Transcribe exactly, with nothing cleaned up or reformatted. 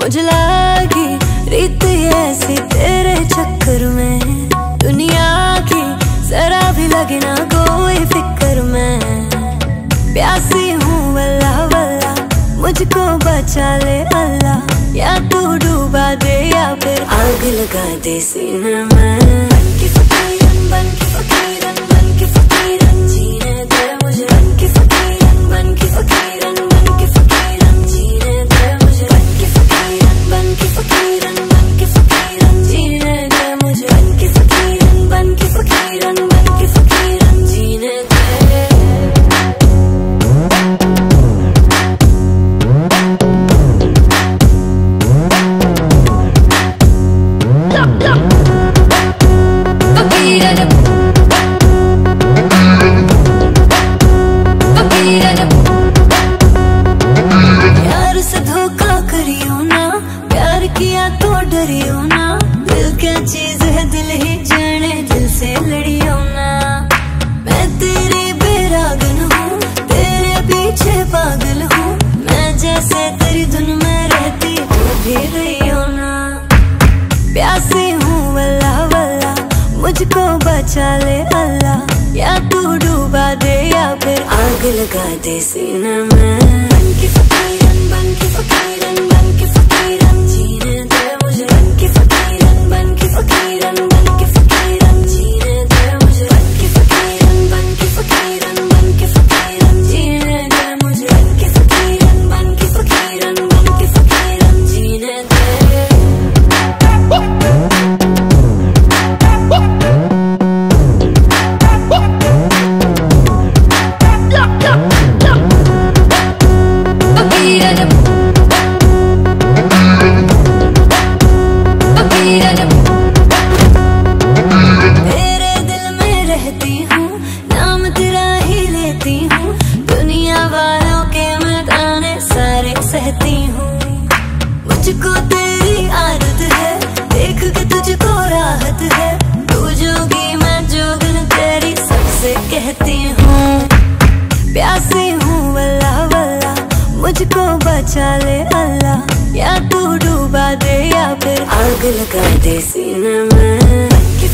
मुझे लागी रीत ऐसी तेरे चक्कर में, दुनिया की जरा भी लगे ना कोई फिक्र में। प्यासी हूँ वल्ला वल्ला, मुझको बचा ले अल्लाह, या तू डूबा दे या फिर आग लगा दे सीने में। बन के फकीरन बन के फकीरन बन के फकीरन जीने दे मुझे, बन के फकीरन बन के फकीरन बन के फकीरन जीने दे मुझे, बन के फकीरन बन के फकीरन बन के फकीरन जीने दे मुझे, बन के फकीरन बन के फकीरन बन के फकीरन जीने दे। प्यार से धोखा करियो ना, प्यार किया तो डरियो ना, दिल क्या चीज है दिल ही जाने, दिल से लड़ियो ना। मैं तेरी बेरागन हूँ, तेरे पीछे पागल हूँ, मैं जैसे तेरी धुन में रहती तू भी रहियो ना। प्यासी हूँ वल्ला वल्ला, मुझको बचा ले अल्लाह, या तू डूबा दे या फिर आग लगा दे सीने में। बन के फकीरन बन के फकीरन बन के फकीरन जीने दे मुझे, बन के फकीरन बन के फकीरन बन के फकीरन जीने दे मुझे, बन के फकीरन बन के फकीरन बन के फकीरन जीने दे मुझे, बन के फकीरन बन के फकीरन बन के फकीरन जीने दे। तेरे दिल में रहती हूँ, नाम तेरा ही लेती हूँ, दुनिया वालों के मैं ताने सारे सहती हूँ। मुझको तेरी आदत है, देख के तुझको राहत है, तू जोगी मैं जोगन तेरी सबसे कहती हूँ। प्यासी हूँ वल्ला वल्ला, मुझको बचा ले अल्लाह, या तू डूबा दे या फिर आग लगा दे सीने में।